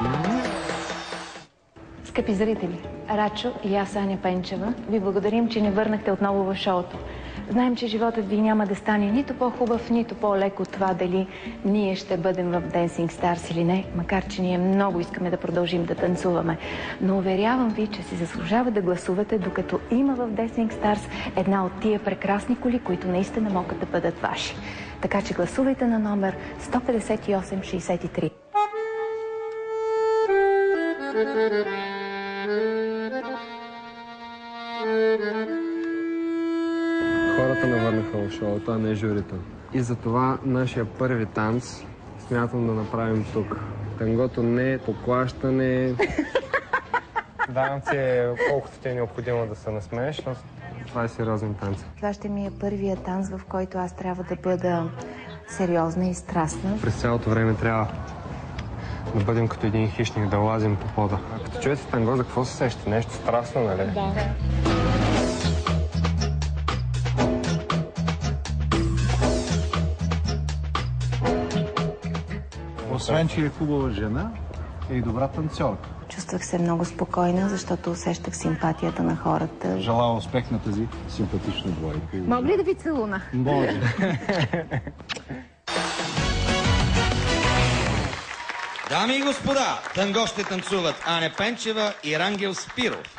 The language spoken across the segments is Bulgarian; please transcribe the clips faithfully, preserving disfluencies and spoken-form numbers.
Скъпи зрители, Рачо и аз, Аня Пенчева, ви благодарим, че ни върнахте отново в шоуто. Знаем, че животът ви няма да стане нито по-хубав, нито по-лек от това дали ние ще бъдем в Dancing Stars или не, макар че ние много искаме да продължим да танцуваме. Но уверявам ви, че си заслужава да гласувате, докато има в Dancing Stars една от тия прекрасни коли, които наистина могат да бъдат ваши. Така че гласувайте на номер сто петдесет и осем шейсет и три. Хората навърнаха в шоуто, а не журито. И затова нашия първи танц смятам да направим тук. Тангото не е поклащане. Давам ти колкото ти е необходимо да се насмееш, но това е сериозен танц. Това ще ми е първия танц, в който аз трябва да бъда сериозна и страстна. През цялото време трябва да бъдем като един хищник, да лазим по пода. А като чуете танго, за какво се сещате? Нещо страстно, нали? Да. Освен, че е хубава жена, е и добра танцорка. Чувствах се много спокойна, защото усещах симпатията на хората. Желая успех на тази симпатична двойка. Мога ли да ви целуна? Може. Дами и господа, танго ще танцуват Аня Пенчева и Рангел Спиров.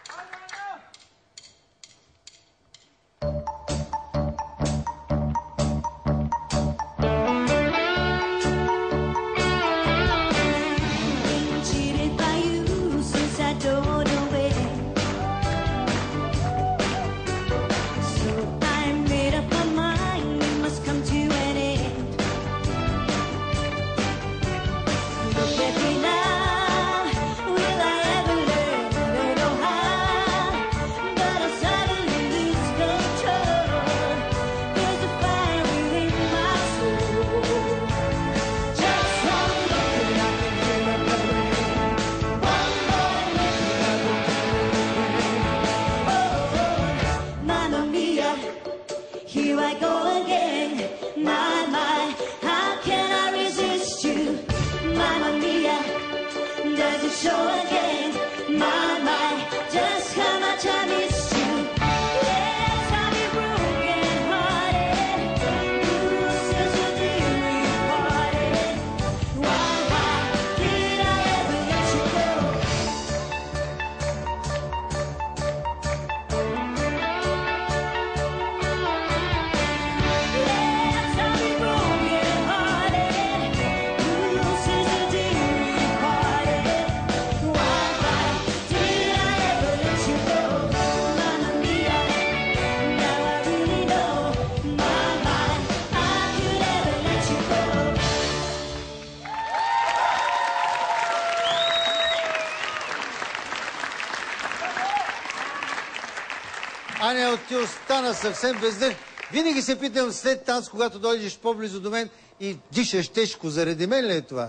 Аня, ти остана съвсем без дъх. Винаги се питам след танц, когато дойдеш по-близо до мен и дишаш тежко. Заради мен ли е това?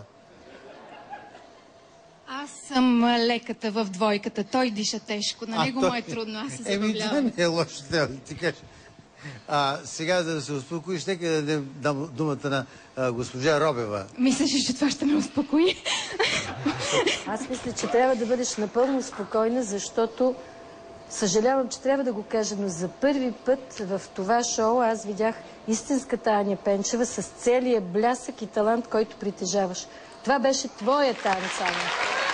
Аз съм леката в двойката. Той диша тежко. На него му е трудно. Аз се забавлявам. Еми, това не е лошо, трябва да ти кажа. А, сега, за да се успокоиш, нека да дадем дам думата на а, госпожа Робева. Мислиш, че това ще ме успокои? Аз мисля, че трябва да бъдеш напълно спокойна, защото съжалявам, че трябва да го кажа, но за първи път в това шоу аз видях истинската Аня Пенчева с целия блясък и талант, който притежаваш. Това беше твоя танц, Аня.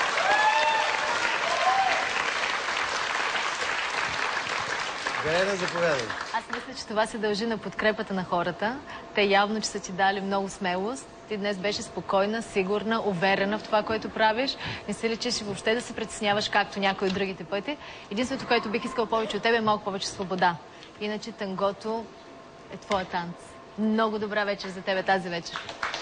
Галена, заповядай. Аз мисля, че това се дължи на подкрепата на хората. Те явно, че са ти дали много смелост. Ти днес беше спокойна, сигурна, уверена в това, което правиш. Не си личиш въобще да се притесняваш, както някои от другите пъти. Единственото, което бих искал повече от тебе, е малко повече свобода. Иначе тангото е твоя танц. Много добра вечер за тебе тази вечер.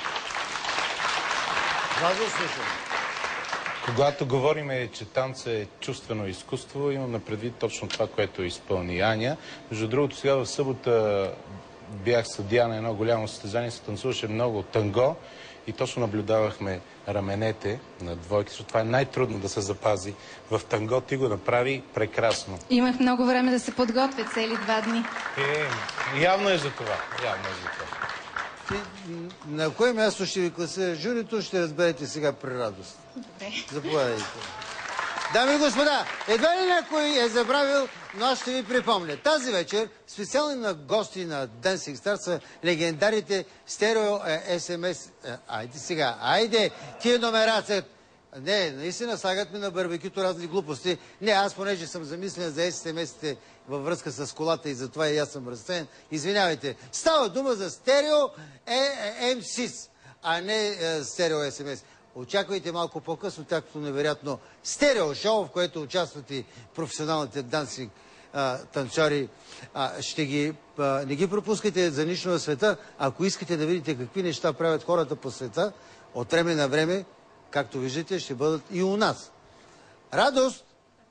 Владо, слушам. Когато говорим, че танц е чувствено изкуство, имаме предвид точно това, което изпълни Аня. Между другото, сега в събота бях съдия на едно голямо състезание, се танцуваше много танго и точно наблюдавахме раменете на двойки, защото това е най-трудно да се запази. В танго ти го направи прекрасно. Имах много време да се подготвя, цели два дни. Е, явно е за това. Явно е за това. гости. На кое място ще ви класира журито, ще разберете сега при радост. Добре. Заповядайте. Дами и господа, едва ли някой е забравил, но аз ще ви припомня. Тази вечер специално на гости на Dancing Stars са легендарите стерео ес ем ес. Айде сега, айде, тия номера са... Не, наистина слагат ми на барбекюто разни глупости. Не, аз понеже съм замислен за ес ем ес-те във връзка с колата и затова и аз съм разсеян. Извинявайте. Става дума за стерео ем сис, а не стерео ес ем ес. Очаквайте малко по-късно тяхното невероятно стерео шоу, в което участват и професионалните дансинг танцори. А, ще ги, а, не ги пропускайте за нищо на света. Ако искате да видите какви неща правят хората по света, от време на време, както виждате, ще бъдат и у нас. Радост!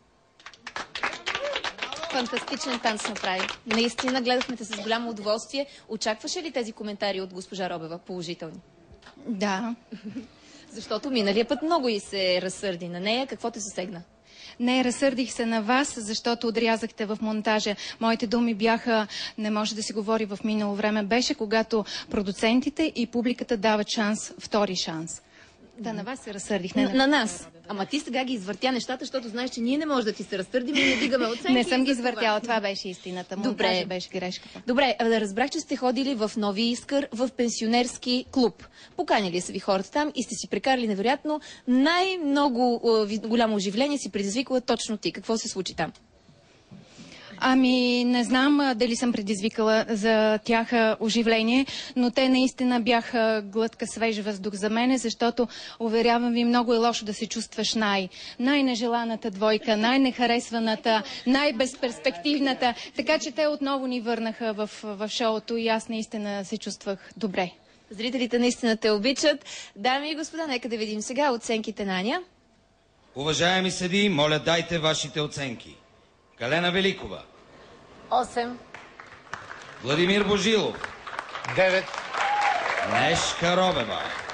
Фантастичен танц направи. Наистина гледахме те с голямо удоволствие. Очакваше ли тези коментари от госпожа Робева положителни? Да. Защото миналия път много и се разсърди на нея. Какво те засегна? Не, разсърдих се на вас, защото отрязахте в монтажа. Моите думи бяха, не може да се говори в минало време, беше когато продуцентите и публиката дават шанс, втори шанс. Да, на вас се разсърдих. Не на, на нас. Ама ти сега ги извъртя нещата, защото знаеш, че ние не можем да ти се разсърдим и не дигаме оценки. Не съм ги извъртяла, това беше истината. Монтажа Добре. беше грешката. Добре, разбрах, че сте ходили в Нови Искър, в пенсионерски клуб. Поканили са ви хората там и сте си прекарали невероятно. Най-много голямо оживление си предизвикала точно ти. Какво се случи там? Ами, не знам дали съм предизвикала за тях оживление, но те наистина бяха глътка свеж въздух за мене, защото, уверявам ви, много е лошо да се чувстваш най- най-нежеланата двойка, най-нехаресваната, най-безперспективната. Така че те отново ни върнаха в, в шоуто и аз наистина се чувствах добре. Зрителите наистина те обичат. Дами и господа, нека да видим сега оценките на Аня. Уважаеми съдии, моля дайте вашите оценки. Галена Великова. осем. Владимир Божилов. девет. Нешка Робева.